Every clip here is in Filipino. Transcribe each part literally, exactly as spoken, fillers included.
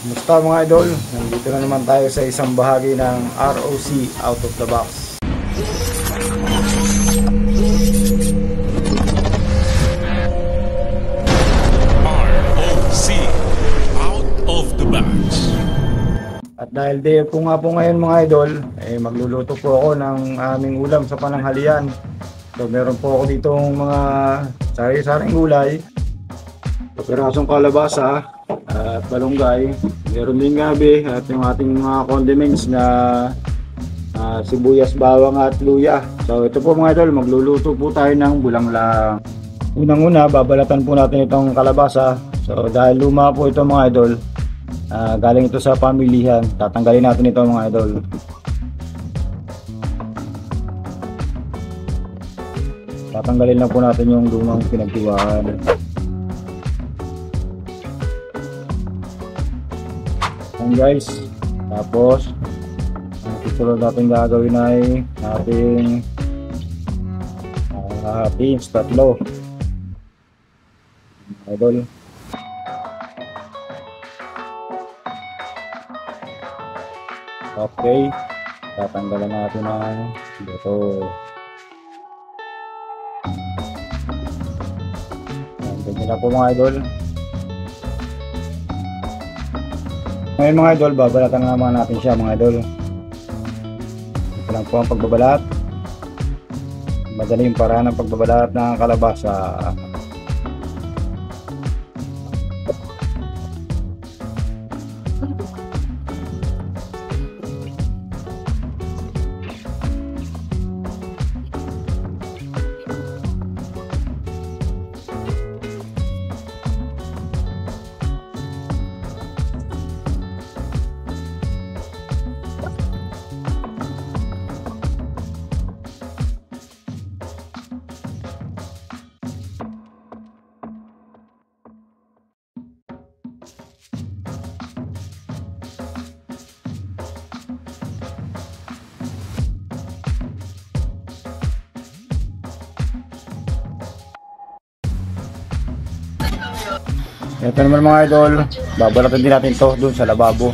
Kumusta mga idol? Nandito na naman tayo sa isang bahagi ng R O C Out of the Box. R O C Out of the Box. At dahil day po nga po ngayon mga idol, eh, magluluto po ako ng aming ulam sa pananghalian. So meron po ako ditong mga sari-saring gulay, pirasong kalabasa at balunggay, meron din gabi at yung ating mga condiments na uh, sibuyas, bawang at luya. So ito po mga idol, magluluto po tayo ng bulanglang. Unang-una, babalatan po natin itong kalabasa. So dahil luma po ito mga idol, uh, galing ito sa pamilihan, tatanggalin natin ito mga idol. Tatanggalin lang po natin yung lumang pinagtiwaan. Ayan guys, tapos ang susunod natin gagawin ay ating uh, beans tatlo idol. Okay, tatanggalan natin ang ito. Ganyan na po mga idol. Ngayon mga idol, babalatan na naman natin siya mga idol. Ito lang po ang pagbabalat. Madali yung paraan ng pagbabalat ng kalabasa. Ito naman mga idol, babalatan din natin to dun sa lababo.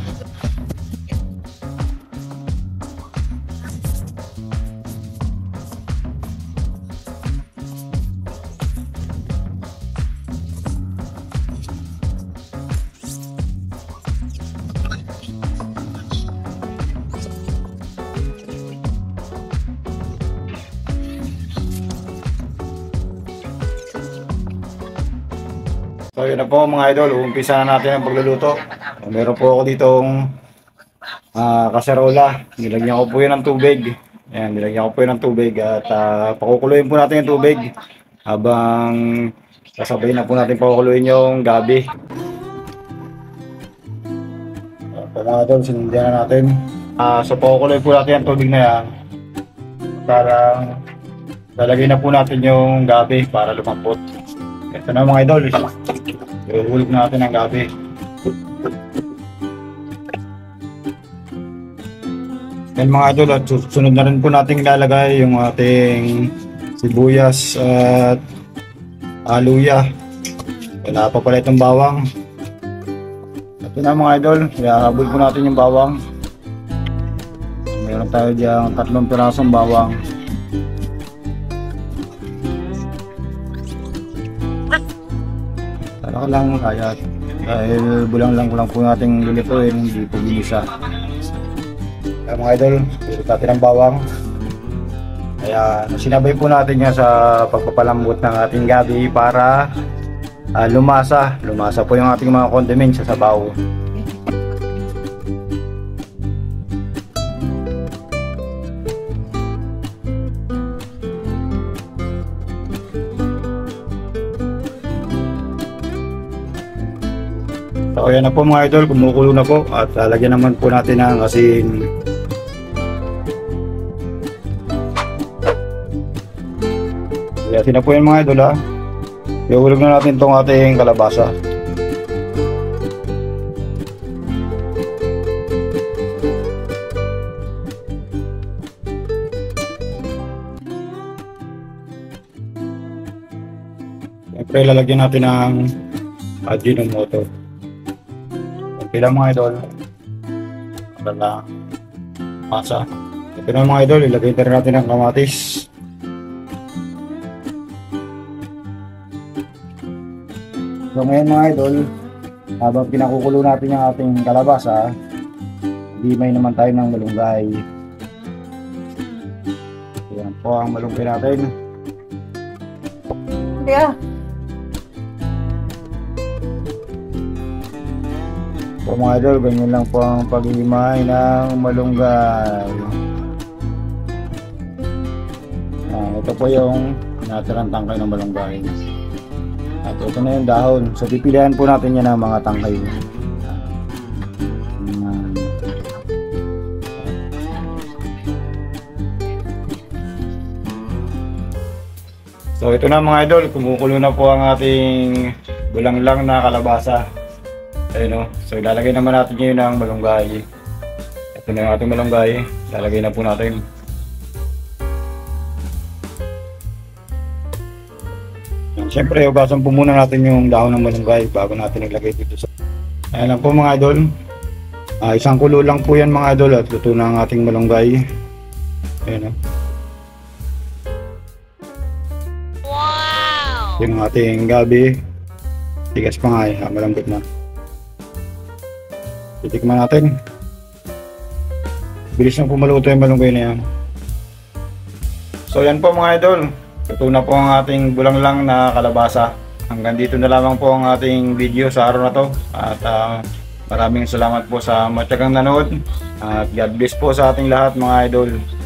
So yun na po mga idol, umpisa na natin ang pagluluto. Meron po ako ditong uh, kaserola. Nilagyan ko po yun ng tubig. Ayan, nilagyan ko po yun ng tubig at uh, pakukuluin po natin yung tubig habang kasabay na po natin pakukuluin yung gabi. Ito mga idol, sinundihan na natin. Uh, so pakukuluin po natin yung tubig na yan. Parang lalagay na po natin yung gabi para lumampot. Ito na mga idol, ihulog natin ang gabi. Yan mga idol, at sunod na rin po natin ilalagay yung ating sibuyas at aluya. Wala pa pala itong bawang. Ito na mga idol, ihahabol po natin yung bawang. Meron tayo diyang tatlong pirasong bawang. Ako lang kaya dahil bulang lang kulang po nating lulutuin, hindi po ginisa. Kaya mga idol, pili natin ang bawang. Kaya sinabay po natin yan sa pagpapalambot ng ating gabi para uh, lumasa. Lumasa po yung ating mga condiments sa sabaw. So ayan na po mga idol, kumukulo na po at lalagyan naman po natin ng asin. Asin na po yan mga idol ha. Ihulog na natin itong ating kalabasa. Siyempre lalagyan natin ng Ajinomoto. Okay lang mga idol. Wala masa. Ito na mga idol, ilagay na rin natin ang kamatis. So ngayon mga idol, habang pinakukulo natin yung ating kalabasa, limay naman tayo ng malunggay. Yan po ang malunggay natin. Yeah. So mga idol, ganyan lang po ang paglimay ng malunggay. Ah, ito po yung natirang tangkay ng malunggay. At ito na yung dahon. So pipilihan po natin yan ng mga tangkay. Ayan. So ito na mga idol, kumukulo na po ang ating bulanglang na kalabasa. Ayun o. So ilalagay naman natin ngayon ng malunggay. Ito na yung ating malunggay. Ilalagay na po natin. Siyempre, hugasan po muna natin yung dahon ng malunggay bago natin ilagay dito sa... Ayan lang po mga idol. Uh, isang kulo lang po yan mga idol at luto na ang ating malunggay. Ayan o. Wow! Yung ating gabi. Tigas pa nga eh. Ah, malambot na. Titikman natin. Bilis na po maluto yung malunggay na yan. So yan po mga idol. Ito na po ang ating bulanglang na kalabasa. Hanggang dito na lamang po ang ating video sa araw na to. At uh, maraming salamat po sa matyagang nanood. At God bless po sa ating lahat mga idol.